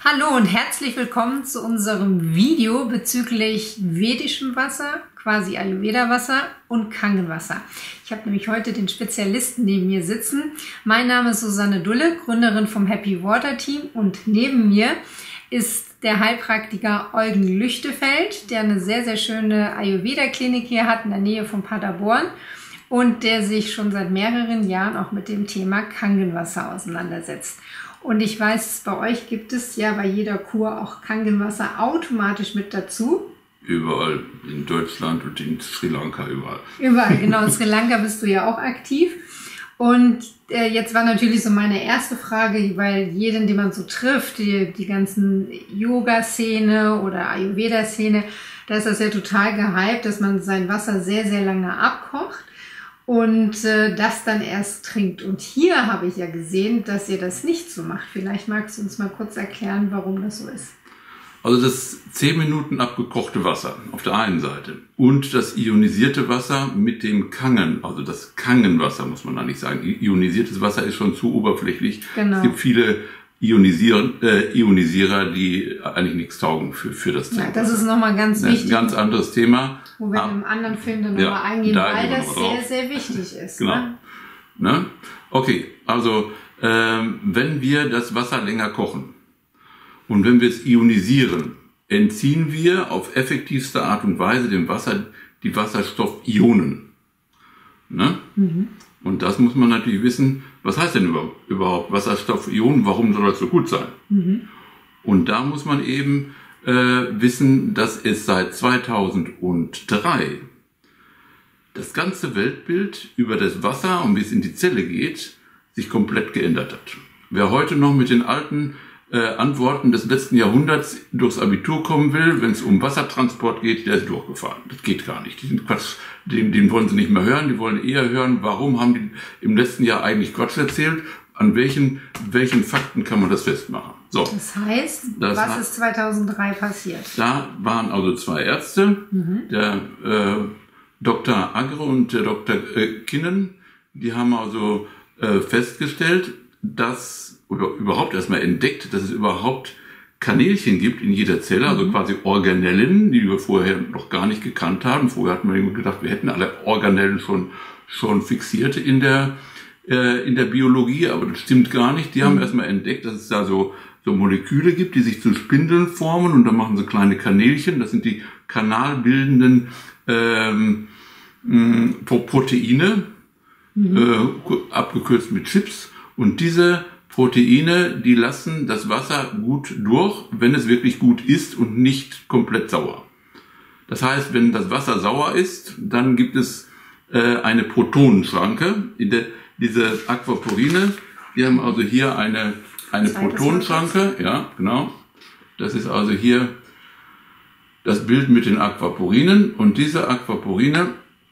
Hallo und herzlich willkommen zu unserem Video bezüglich vedischem Wasser, quasi Ayurveda-Wasser und Kangenwasser. Ich habe nämlich heute den Spezialisten neben mir sitzen. Mein Name ist Susanne Dulle, Gründerin vom Happy Water Team, und neben mir ist der Heilpraktiker Eugen Lüchtefeld, der eine sehr, sehr schöne Ayurveda-Klinik hier hat in der Nähe von Paderborn und der sich schon seit mehreren Jahren auch mit dem Thema Kangenwasser auseinandersetzt. Und ich weiß, bei euch gibt es ja bei jeder Kur auch Kangenwasser automatisch mit dazu. Überall, in Deutschland und in Sri Lanka, überall. Überall, genau. In Sri Lanka bist du ja auch aktiv. Und jetzt war natürlich so meine erste Frage, weil jeden, den man so trifft, die ganzen Yoga-Szene oder Ayurveda-Szene, da ist das ja total gehypt, dass man sein Wasser sehr, sehr lange abkocht und das dann erst trinkt. Und hier habe ich ja gesehen, dass ihr das nicht so macht. Vielleicht magst du uns mal kurz erklären, warum das so ist. Also das 10 Minuten abgekochte Wasser auf der einen Seite und das ionisierte Wasser mit dem Kangen, also das Kangenwasser muss man eigentlich sagen. Ionisiertes Wasser ist schon zu oberflächlich. Genau. Es gibt viele Ionisierer, die eigentlich nichts taugen für das Thema. Ja, das ist nochmal ganz wichtig. Ein ganz anderes Thema. Wo wir in einem anderen Film dann nochmal eingehen, weil das sehr, sehr wichtig ist. Genau. Ne? Okay, also wenn wir das Wasser länger kochen und wenn wir es ionisieren, entziehen wir auf effektivste Art und Weise dem Wasser die Wasserstoffionen. Ne? Mhm. Und das muss man natürlich wissen, was heißt denn überhaupt Wasserstoffionen, warum soll das so gut sein? Mhm. Und da muss man eben wissen, dass es seit 2003 das ganze Weltbild über das Wasser und wie es in die Zelle geht, sich komplett geändert hat. Wer heute noch mit den alten Antworten des letzten Jahrhunderts durchs Abitur kommen will, wenn es um Wassertransport geht, der ist durchgefahren. Das geht gar nicht. Diesen Quatsch, den wollen sie nicht mehr hören. Die wollen eher hören, warum haben die im letzten Jahr eigentlich Quatsch erzählt? An welchen Fakten kann man das festmachen? So. Das heißt, was ist 2003 passiert? Da waren also 2 Ärzte, der Dr. Agre und der Dr. Kinnen, die haben also festgestellt, oder überhaupt erstmal entdeckt, dass es überhaupt Kanälchen gibt in jeder Zelle, also quasi Organellen, die wir vorher noch gar nicht gekannt haben. Vorher hatten wir gedacht, wir hätten alle Organellen schon fixiert in der Biologie, aber das stimmt gar nicht. Die haben erstmal entdeckt, dass es da so Moleküle gibt, die sich zu Spindeln formen, und dann machen sie kleine Kanälchen. Das sind die kanalbildenden Proteine, abgekürzt mit Chips. Und diese Proteine, die lassen das Wasser gut durch, wenn es wirklich gut ist und nicht komplett sauer. Das heißt, wenn das Wasser sauer ist, dann gibt es eine Protonenschranke. Diese Aquaporine, die haben also hier eine Protonenschranke. Ja, genau. Das ist also hier das Bild mit den Aquaporinen. Und diese Aquaporine,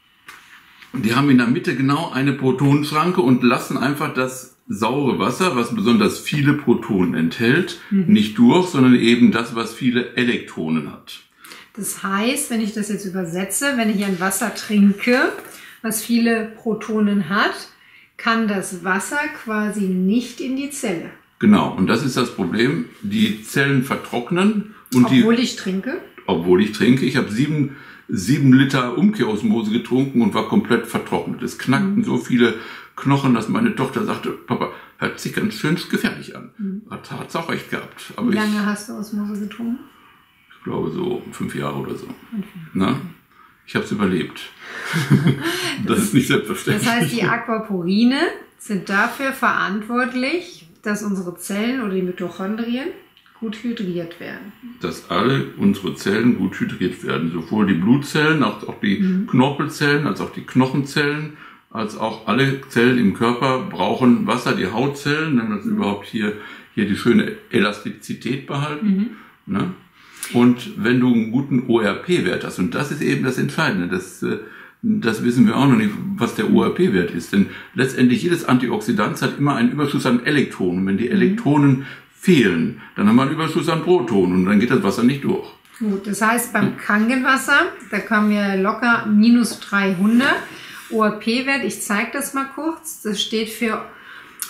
die haben in der Mitte genau eine Protonenschranke und lassen einfach das saure Wasser, was besonders viele Protonen enthält, nicht durch, sondern eben das, was viele Elektronen hat. Das heißt, wenn ich das jetzt übersetze, wenn ich ein Wasser trinke, was viele Protonen hat, kann das Wasser quasi nicht in die Zelle. Genau, und das ist das Problem. Die Zellen vertrocknen. Und obwohl ich trinke? Obwohl ich trinke. Ich habe 7 Liter Umkehrosmose getrunken und war komplett vertrocknet. Es knackten so viele Knochen, dass meine Tochter sagte, Papa, hört sich ganz schön gefährlich an. Hat es auch recht gehabt. Aber wie lange hast du Osmose getrunken? Ich glaube so 5 Jahre oder so. Na? Ich habe es überlebt. Das ist nicht selbstverständlich. Das heißt, die Aquaporine sind dafür verantwortlich, dass unsere Zellen oder die Mitochondrien gut hydriert werden. Dass alle unsere Zellen gut hydriert werden. Sowohl die Blutzellen, als auch die Knorpelzellen, als auch die Knochenzellen, als auch alle Zellen im Körper brauchen Wasser. Die Hautzellen, damit sie überhaupt hier die schöne Elastizität behalten. Ne? Und wenn du einen guten ORP-Wert hast, und das ist eben das Entscheidende, das wissen wir auch noch nicht, was der ORP-Wert ist. Denn letztendlich jedes Antioxidant hat immer einen Überschuss an Elektronen. Wenn die Elektronen fehlen, dann haben wir einen Überschuss an Protonen und dann geht das Wasser nicht durch. Gut, das heißt beim Kangenwasser, da kommen wir locker minus 300. ORP-Wert, ich zeige das mal kurz, das steht für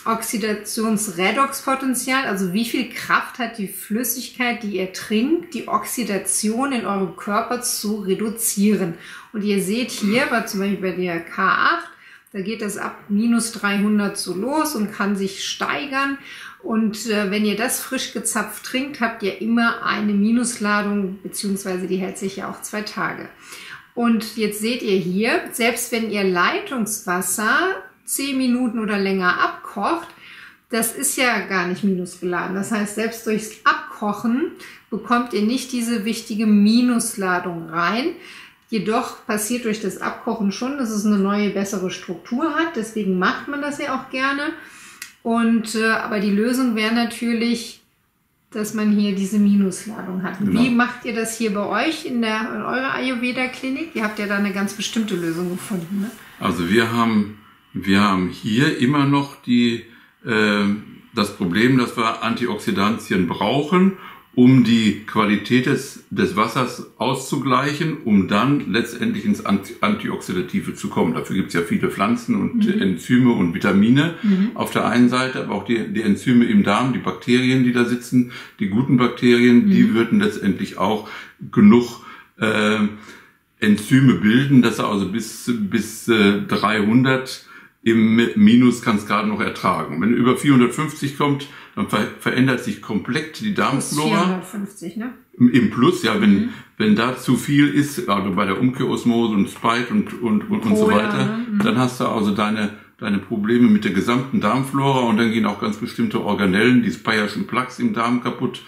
Oxidationsredoxpotenzial, also wie viel Kraft hat die Flüssigkeit, die ihr trinkt, die Oxidation in eurem Körper zu reduzieren. Und ihr seht hier, zum Beispiel bei der K8, da geht es ab minus 300 so los und kann sich steigern. Und wenn ihr das frisch gezapft trinkt, habt ihr immer eine Minusladung, beziehungsweise die hält sich ja auch 2 Tage. Und jetzt seht ihr hier, selbst wenn ihr Leitungswasser 10 Minuten oder länger abkocht, das ist ja gar nicht minusgeladen. Das heißt, selbst durchs Abkochen bekommt ihr nicht diese wichtige Minusladung rein. Jedoch passiert durch das Abkochen schon, dass es eine neue, bessere Struktur hat. Deswegen macht man das ja auch gerne. Und aber die Lösung wäre natürlich, dass man hier diese Minusladung hat. Genau. Wie macht ihr das hier bei euch in eurer Ayurveda-Klinik? Ihr habt ja da eine ganz bestimmte Lösung gefunden, ne? Also wir haben hier immer noch das Problem, dass wir Antioxidantien brauchen, um die Qualität des Wassers auszugleichen, um dann letztendlich ins Antioxidative zu kommen. Dafür gibt es ja viele Pflanzen und Enzyme und Vitamine auf der einen Seite, aber auch die Enzyme im Darm, die Bakterien, die da sitzen, die guten Bakterien, die würden letztendlich auch genug Enzyme bilden, dass er also bis 300 im Minus kann es gerade noch ertragen. Wenn über 450 kommt, dann verändert sich komplett die Darmflora. Plus 450, ne? Im Plus, ja, wenn da zu viel ist, also bei der Umkehrosmose und Spite und so weiter, dann hast du also deine Probleme mit der gesamten Darmflora und dann gehen auch ganz bestimmte Organellen, die Speyer'schen Plaques im Darm kaputt,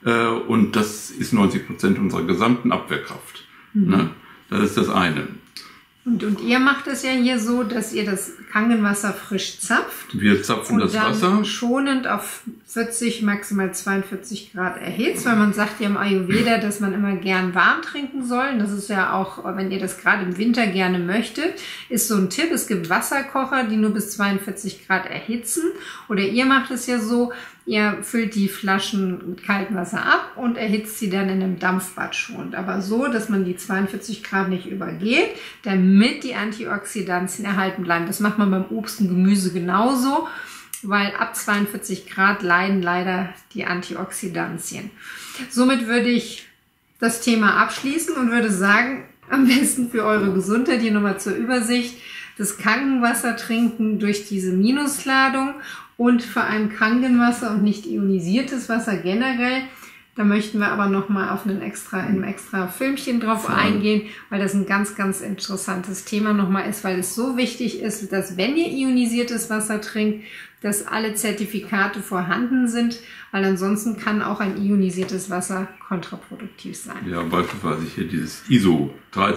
und das ist 90% unserer gesamten Abwehrkraft. Ne? Das ist das eine. Und ihr macht es ja hier so, dass ihr das Kangenwasser frisch zapft. Wir zapfen das Wasser. Und dann schonend auf 40, maximal 42 Grad erhitzt, weil man sagt ja im Ayurveda, dass man immer gern warm trinken soll. Und das ist ja auch, wenn ihr das gerade im Winter gerne möchtet, ist so ein Tipp. Es gibt Wasserkocher, die nur bis 42 Grad erhitzen. Oder ihr macht es ja so, ihr füllt die Flaschen mit kaltem Wasser ab und erhitzt sie dann in einem Dampfbad schonend. Aber so, dass man die 42 Grad nicht übergeht, damit die Antioxidantien erhalten bleiben. Das macht man beim Obst und Gemüse genauso, weil ab 42 Grad leiden leider die Antioxidantien. Somit würde ich das Thema abschließen und würde sagen, am besten für eure Gesundheit, hier nochmal zur Übersicht, das Kangenwasser trinken durch diese Minusladung und vor allem Kangenwasser und nicht ionisiertes Wasser generell. Da möchten wir aber nochmal auf einem extra Filmchen drauf eingehen, weil das ein ganz, ganz interessantes Thema nochmal ist, weil es so wichtig ist, dass wenn ihr ionisiertes Wasser trinkt, dass alle Zertifikate vorhanden sind, weil ansonsten kann auch ein ionisiertes Wasser kontraproduktiv sein. Ja, beispielsweise hier dieses ISO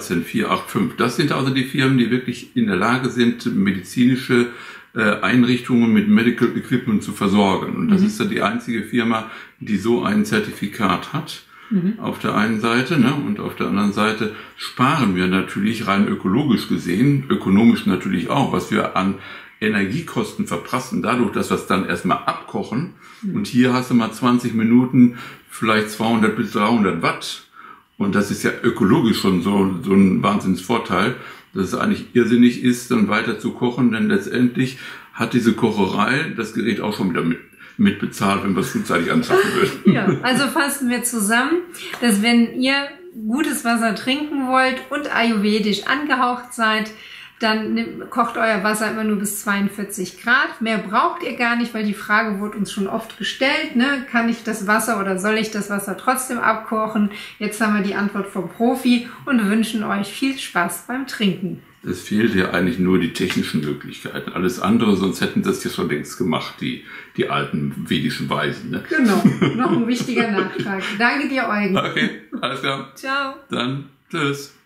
13485. Das sind also die Firmen, die wirklich in der Lage sind, medizinische Einrichtungen mit Medical Equipment zu versorgen. Und das ist ja die einzige Firma, die so ein Zertifikat hat. Auf der einen Seite, ne, und auf der anderen Seite sparen wir natürlich rein ökologisch gesehen, ökonomisch natürlich auch, was wir an Energiekosten verprassen, dadurch, dass wir es dann erstmal abkochen. Und hier hast du mal 20 Minuten, vielleicht 200 bis 300 Watt. Und das ist ja ökologisch schon so ein Wahnsinnsvorteil, dass es eigentlich irrsinnig ist, dann weiter zu kochen, denn letztendlich hat diese Kocherei das Gerät auch schon wieder mit bezahlt, wenn wir es frühzeitig anschaffen würden. Ja, also fassen wir zusammen, dass wenn ihr gutes Wasser trinken wollt und ayurvedisch angehaucht seid, dann kocht euer Wasser immer nur bis 42 Grad. Mehr braucht ihr gar nicht, weil die Frage wurde uns schon oft gestellt, ne? Kann ich das Wasser oder soll ich das Wasser trotzdem abkochen? Jetzt haben wir die Antwort vom Profi und wünschen euch viel Spaß beim Trinken. Es fehlt ja eigentlich nur die technischen Möglichkeiten. Alles andere, sonst hätten das ja schon längst gemacht, die alten vedischen Weisen. Ne? Genau, noch ein wichtiger Nachtrag. Danke dir, Eugen. Okay, alles klar. Ciao. Dann tschüss.